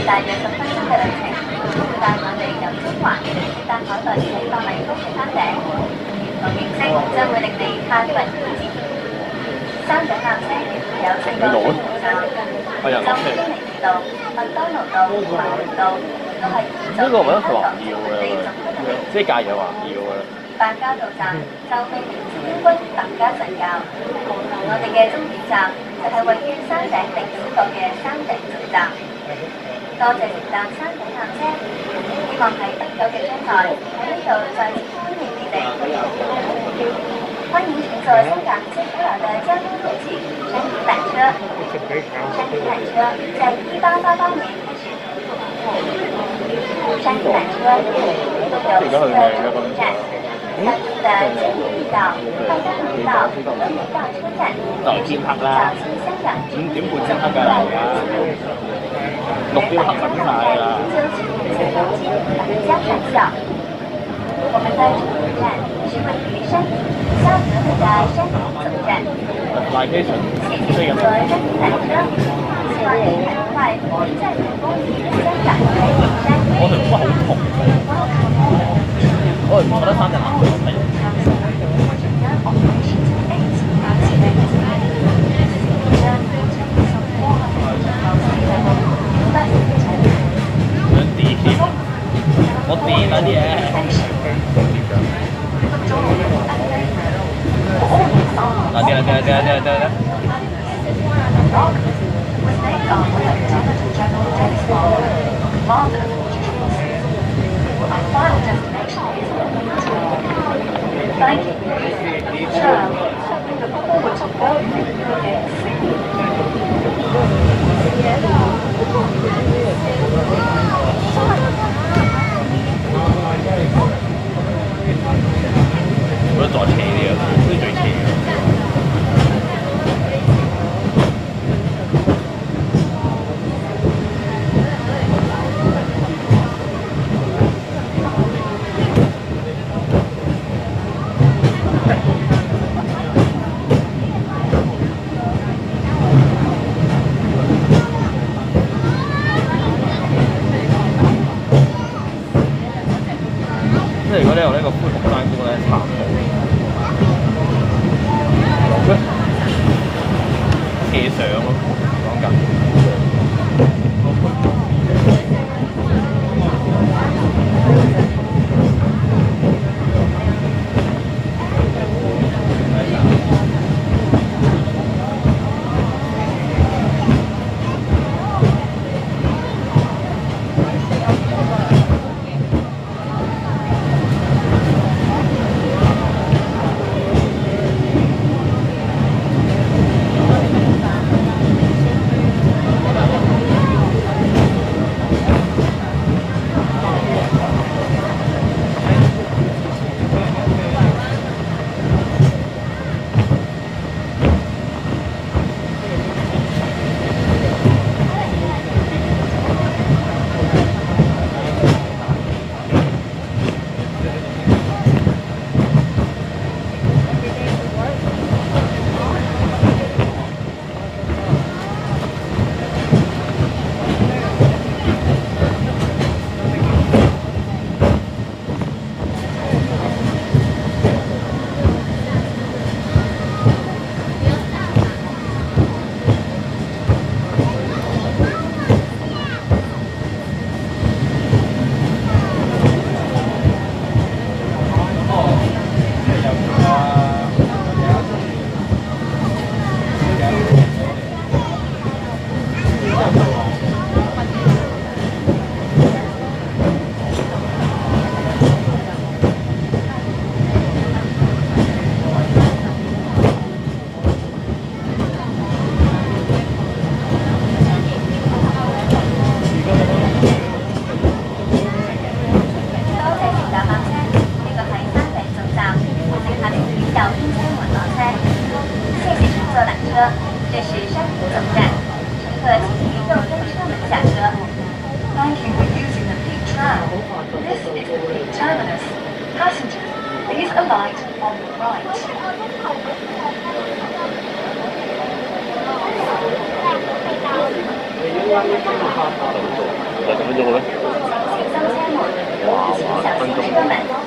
大約10分鐘嘅旅程，帶我哋由中環直接搭海運駛到麗峰嘅山頂，沿途景色將會令你嘆為觀止。山頂纜車有4個車站，就堅尼地道、麥當勞道、華榮道都係現在嘅香港地總區嘅名。 即係隔夜話要嘅。 辦交道站就被明治官軍特加神教，我哋嘅終點站就係位於山頂碇小角嘅山頂總站。多謝乘搭山頂纜車，希望喺不久嘅將來喺呢度再次歡迎你哋。歡迎乘坐香港最古老的交通工具山頂纜車。山頂纜車在1888年開始投入服務。山頂纜車一共有4個終點站。上面的金魚道、麥當勞道、和明道車站，也是早期香港 5點半先黑㗎啦，而家6點黑緊晒啦。 東京百家上校，我們的終點站是位於山頂下德里的山頂總站。謝謝乘坐山頂纜車，希望你很快能在成功與香港台北山頂。 我條骨好痛。我唔覺得三隻藍色味。想跌添，我跌嗰啲嘢。啊跌啦跌啦跌啦跌啦跌啦！ Thank you. Ciao. Look forward to welcoming you again. 我覺得再斜啲啊，呢最斜嘅。即係如果你由呢個灰熊山公咧行到斜上咯，講緊。这是山顶总站，乘客请于右登车门下车。Thank you for using the Peak Tram. This is the Peak Terminus. Passengers, please alight on the right. 有幾分鐘嘅咩？ 小心車門，小心車門。